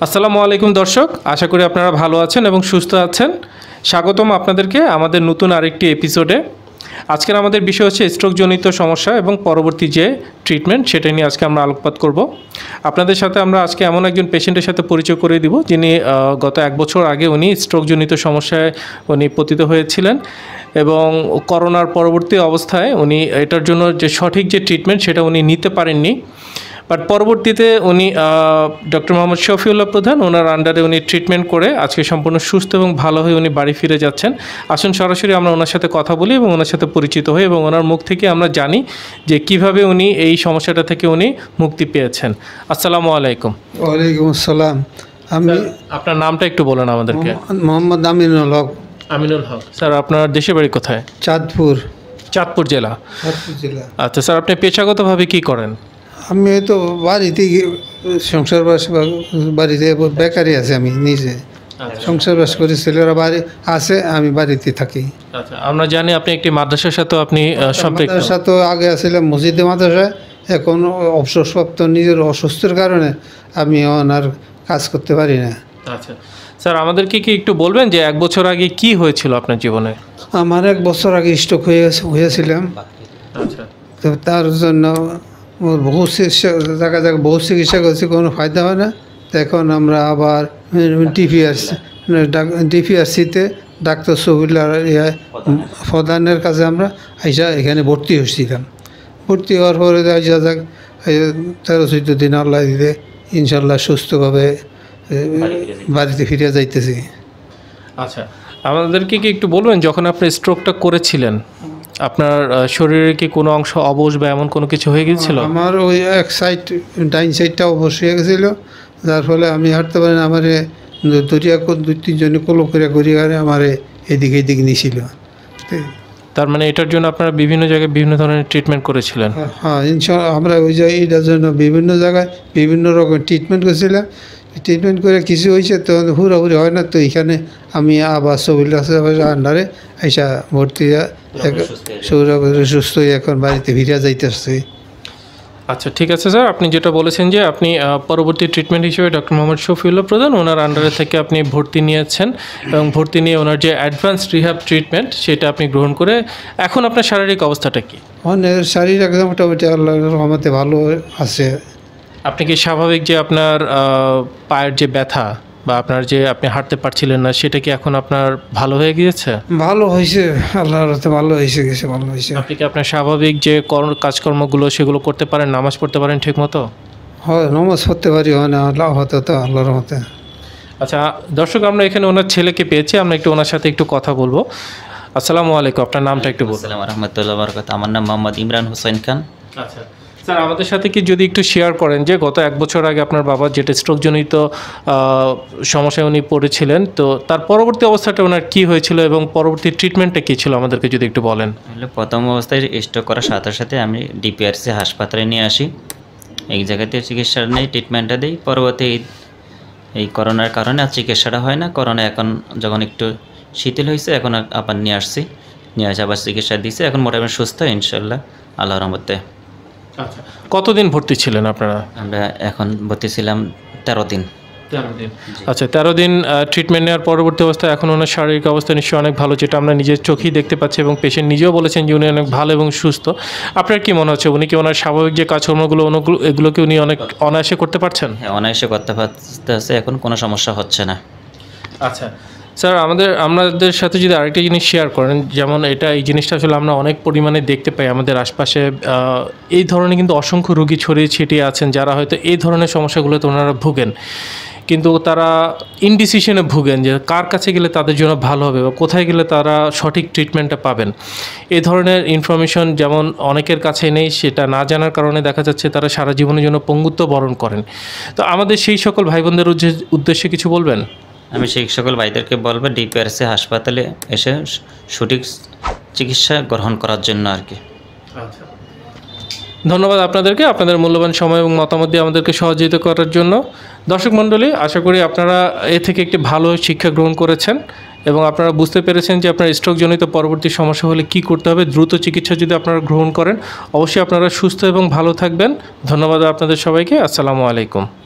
আসসালামু আলাইকুম দর্শক, আশা করি আপনারা ভালো আছেন এবং সুস্থ আছেন। স্বাগতম আপনাদেরকে আমাদের নতুন আরেকটি এপিসোডে। আজকের আমাদের বিষয় হচ্ছে স্ট্রোকজনিত সমস্যা এবং পরবর্তী যে ট্রিটমেন্ট সেটা নিয়ে আজকে আমরা আলোকপাত করব। আপনাদের সাথে আমরা আজকে এমন একজন পেশেন্টের সাথে পরিচয় করে দিব যিনি গত 1 বছর আগে উনি স্ট্রোকজনিত সমস্যায় উনি পতিত হয়েছিলেন এবং করোনার পরবর্তী অবস্থায় উনি এটার জন্য যে সঠিক যে ট্রিটমেন্ট সেটা উনি নিতে পারেননি। বাট পরবর্তীতে উনি ডক্টর মোহাম্মদ শফিউল্লাহ প্রধান ওনার আন্ডারে উনি ট্রিটমেন্ট করে আজকে সম্পূর্ণ সুস্থ এবং ভালো হয়ে উনি বাড়ি ফিরে যাচ্ছেন। আসুন সরাসরি আমরা ওনার সাথে কথা বলি এবং ওনার সাথে পরিচিত হই এবং ওনার মুখ থেকে আমরা জানি যে কিভাবে উনি এই সমস্যাটা থেকে উনি মুক্তি পেয়েছেন। আসসালামু আলাইকুম। ওয়ালাইকুম আসসালাম। আমি আপনার নামটা একটু বলেন আমাদেরকে। মোহাম্মদ আমিনুল হক। আমিনুল হক। স্যার আপনার দেশের বাড়ি কোথায়? চাঁদপুর জেলা। চাঁদপুর জেলা। আচ্ছা স্যার, আপনি পেশাগতভাবে কী করেন? আমি তো বাড়িতে সংসার বাস বাড়িতে বেকারি আছে, আমি নিজে সংসার বাস করি, ছেলেরা বাড়ি আছে, আমি বাড়িতে থাকি। আচ্ছা, আমরা জানি আপনি একটি মাদ্রাসার সাথে আপনি সম্পৃক্ত। মাদ্রাসা তো আগে ছিলাম মসজিদে মাদ্রাসায়, এখন অবসরপ্রাপ্ত নিজের অসুস্থের কারণে আমি আর কাজ করতে পারি না। আচ্ছা স্যার, আমাদেরকে কি একটু বলবেন যে 1 বছর আগে কি হয়েছিল আপনার জীবনে? আমার 1 বছর আগে স্ট্রোক হয়েছিলাম। আচ্ছা, তো তার জন্য বহু চিকিৎসা করছি, কোনো ফায়দা হয় না। তো এখন আমরা আবার ডিপিআরসিতে ডাক্তার শফিউল্লাহ প্রধানের কাছে আমরা আইসা এখানে ভর্তি হয়েছিলাম। ভর্তি হওয়ার পরে আইসা 13-14 দিন আল্লাহ দিতে ইনশাল্লাহ সুস্থভাবে বাড়িতে ফিরে যাইতেছি। আচ্ছা, আমাদেরকে কি একটু বলবেন যখন আপনি স্ট্রোকটা করেছিলেন আপনার শরীরের কি কোনো অংশ অবশ বা এমন কোনো কিছু হয়ে গিয়েছিল? আমার ওই এক সাইড, ডাইন সাইডটা অবশ হয়ে গেছিলো, যার ফলে আমি হাঁটতে পারি না। আমার 2-3 জনে কলম করে ঘুরিয়ে আমার এদিক নিয়েছিল। তার মানে এটার জন্য আপনারা বিভিন্ন জায়গায় বিভিন্ন ধরনের ট্রিটমেন্ট করেছিলেন? হ্যাঁ, ইনশাল্লাহ আমরা ওই জায়গায় এটার জন্য বিভিন্ন জায়গায় বিভিন্ন রকম ট্রিটমেন্ট করেছিলাম। ট্রিটমেন্ট করে কিছু হয়েছে তো হুড়াহুড়ি হয় না, তো এখানে আমি আবার শফিউল্লাহ আন্ডারে আইসা ভর্তি সুস্থ হয়ে এখন বাড়িতে ফিরে যাইতেছি। আচ্ছা ঠিক আছে স্যার, আপনি যেটা বলেছেন যে আপনি পরবর্তী ট্রিটমেন্ট হিসেবে ডক্টর মোহাম্মদ শফিউল্লাহ প্রধান ওনার আন্ডারে থেকে আপনি ভর্তি নিয়েছেন এবং ভর্তি নিয়ে ওনার যে অ্যাডভান্স রিহ্যাব ট্রিটমেন্ট সেটা আপনি গ্রহণ করে এখন আপনার শারীরিক অবস্থাটা কি? শারীরিক মোটামুটি আল্লাহর রহমতে ভালো আছে। আপনি কি স্বাভাবিক যে আপনার পায়ের যে ব্যথা বা আপনার যে আপনি হাঁটতে পারছিলেন না সেটা কি এখন আপনার ভালো হয়ে গিয়েছে? ভালো হয়েছে, আল্লাহর রহমতে ভালো হয়েছে। আপনি কি আপনার স্বাভাবিক যে কাজকর্মগুলো সেগুলো করতে পারেন, নামাজ পড়তে পারেন ঠিক মতো? হয়, নামাজ পড়তে পারি, হয় না আল্লাহর রহমতে। আচ্ছা দর্শক, আমরা এখানে ওনার ছেলেকে পেয়েছি, আমরা একটু ওনার সাথে একটু কথা বলবো। আসসালামু আলাইকুম, আপনার নামটা একটু বলুন। আসসালামু রাহমাতুল্লাহি ওয়া বারাকাতুহু। আমার নাম মোহাম্মদ ইমরান হোসেন খান। আচ্ছা স্যার, আমাদের সাথে কি যদি একটু শেয়ার করেন যে গত 1 বছর আগে আপনার বাবা যেটা স্ট্রোকজনিত সমস্যায় উনি পড়েছিলেন, তো তার পরবর্তী অবস্থাটা ওনার কী হয়েছিল এবং পরবর্তী ট্রিটমেন্টটা কী ছিল আমাদেরকে যদি একটু বলেন। প্রথম অবস্থায় স্ট্রোক করার সাথে সাথে আমি ডিপিআরসি হাসপাতালে নিয়ে আসি, এই জায়গাতে চিকিৎসা নেই, ট্রিটমেন্টটা দিই। পরবর্তী এই করোনার কারণে আর চিকিৎসাটা হয় না। করোনা এখন যখন একটু শিথিল হয়েছে এখন আবার নিয়ে আসি আবার চিকিৎসা দিয়েছি, এখন মোটামুটি সুস্থ ইনশাল্লাহ আল্লাহর রহমতে। আচ্ছা, কতদিন ভর্তি ছিলেন আপনারা? আমরা এখন ভর্তি ছিলাম 13 দিন। আচ্ছা, 13 দিন ট্রিটমেন্ট নেওয়ার পরবর্তী অবস্থায় এখন ওনার শারীরিক অবস্থা নিশ্চয়ই অনেক ভালো, যেটা আমরা নিজের চোখেই দেখতে পাচ্ছি এবং পেশেন্ট নিজেও বলেছেন যে উনি অনেক ভালো এবং সুস্থ। আপনার কি মনে হচ্ছে উনি কি ওনার স্বাভাবিক যে কাজকর্মগুলো এগুলোকে উনি অনেক অনায়াসে করতে পারছেন? হ্যাঁ, অনায়াসে করতে পারতেছে, এখন কোনো সমস্যা হচ্ছে না। আচ্ছা স্যার, আমাদের সাথে যদি আরেকটা জিনিস শেয়ার করেন, যেমন এই জিনিসটা আসলে আমরা অনেক পরিমাণে দেখতে পাই আমাদের আশপাশে। এই ধরনের কিন্তু অসংখ্য রোগী ছড়িয়ে ছিটিয়ে আছেন যারা হয়তো এই ধরনের সমস্যাগুলোতে ওনারা ভুগেন, কিন্তু তারা ইনডিসিশনে ভুগেন যে কার কাছে গেলে তাদের জন্য ভালো হবে বা কোথায় গেলে তারা সঠিক ট্রিটমেন্টটা পাবেন। এই ধরনের ইনফরমেশন যেমন অনেকের কাছে নেই, সেটা না জানার কারণে দেখা যাচ্ছে তারা সারা জীবনের জন্য পঙ্গুত্ব বরণ করেন। তো আমাদের সেই সকল ভাই বোনদের উদ্দেশ্যে কিছু বলবেন? আমি সেই সকল ভাইদেরকে বলবো ডিপিআরসি হাসপাতালে এসে সঠিক চিকিৎসা গ্রহণ করার জন্য আর কি। আচ্ছা, ধন্যবাদ আপনাদেরকে, আপনাদের মূল্যবান সময় এবং মতামত দিয়ে আমাদেরকে সহযোগিতা করার জন্য। দর্শক মণ্ডলী, আশা করি আপনারা এ থেকে একটি ভালো শিক্ষা গ্রহণ করেছেন এবং আপনারা বুঝতে পেরেছেন যে আপনার স্ট্রোকজনিত পরবর্তী সমস্যা হলে কী করতে হবে। দ্রুত চিকিৎসা যদি আপনারা গ্রহণ করেন অবশ্যই আপনারা সুস্থ এবং ভালো থাকবেন। ধন্যবাদ আপনাদের সবাইকে। আসসালামু আলাইকুম।